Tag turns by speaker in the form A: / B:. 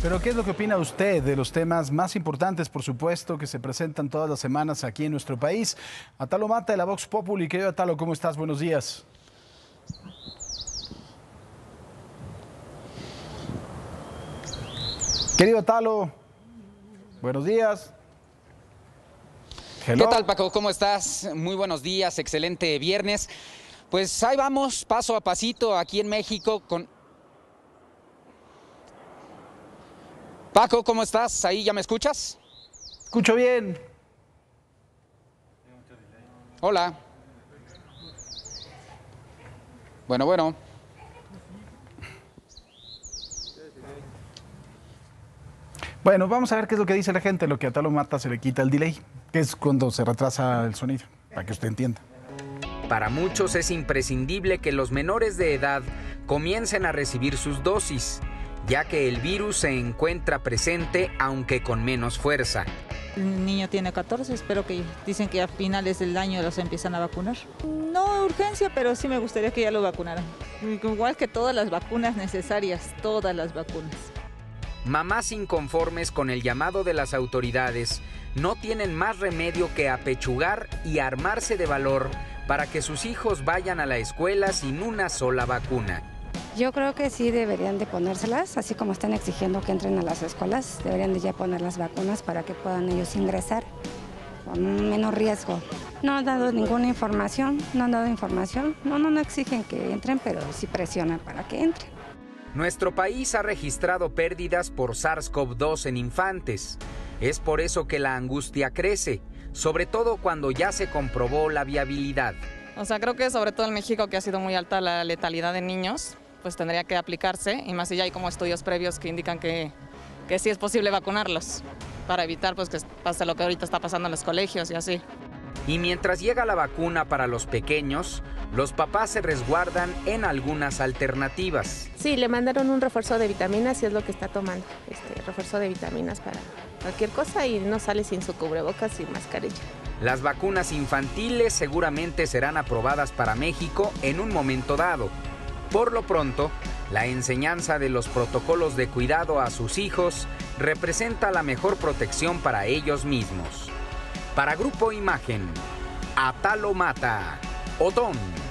A: Pero ¿qué es lo que opina usted de los temas más importantes, por supuesto, que se presentan todas las semanas aquí en nuestro país? Atalo Mata de la Vox Populi. Querido Atalo, ¿cómo estás? Buenos días. Querido Atalo, buenos días.
B: Hello. ¿Qué tal, Paco? ¿Cómo estás? Muy buenos días, excelente viernes. Pues ahí vamos, paso a pasito, aquí en México con... Paco, ¿cómo estás? ¿Ahí ya me escuchas?
A: Escucho bien.
B: Hola. Bueno.
A: Bueno, vamos a ver qué es lo que dice la gente. Lo que a Atalo Mata se le quita el delay, que es cuando se retrasa el sonido, para que usted entienda.
C: Para muchos es imprescindible que los menores de edad comiencen a recibir sus dosis, ya que el virus se encuentra presente aunque con menos fuerza.
D: El niño tiene 14, espero que dicen que a finales del año los empiezan a vacunar. No urgencia, pero sí me gustaría que ya lo vacunaran. Igual que todas las vacunas necesarias, todas las vacunas.
C: Mamás inconformes con el llamado de las autoridades no tienen más remedio que apechugar y armarse de valor para que sus hijos vayan a la escuela sin una sola vacuna.
E: Yo creo que sí deberían de ponérselas, así como están exigiendo que entren a las escuelas, deberían de ya poner las vacunas para que puedan ellos ingresar con menos riesgo. No han dado ninguna información, no exigen que entren, pero sí presionan para que entren.
C: Nuestro país ha registrado pérdidas por SARS-CoV-2 en infantes. Es por eso que la angustia crece, sobre todo cuando ya se comprobó la viabilidad.
F: O sea, creo que sobre todo en México, que ha sido muy alta la letalidad de niños, pues tendría que aplicarse, y más si ya hay como estudios previos que indican que sí es posible vacunarlos, para evitar pues que pase lo que ahorita está pasando en los colegios y así.
C: Y mientras llega la vacuna para los pequeños, los papás se resguardan en algunas alternativas.
G: Sí, le mandaron un refuerzo de vitaminas y es lo que está tomando, refuerzo de vitaminas para cualquier cosa, y no sale sin su cubrebocas y mascarilla.
C: Las vacunas infantiles seguramente serán aprobadas para México en un momento dado. Por lo pronto, la enseñanza de los protocolos de cuidado a sus hijos representa la mejor protección para ellos mismos. Para Grupo Imagen, Atalo Mata, Otón.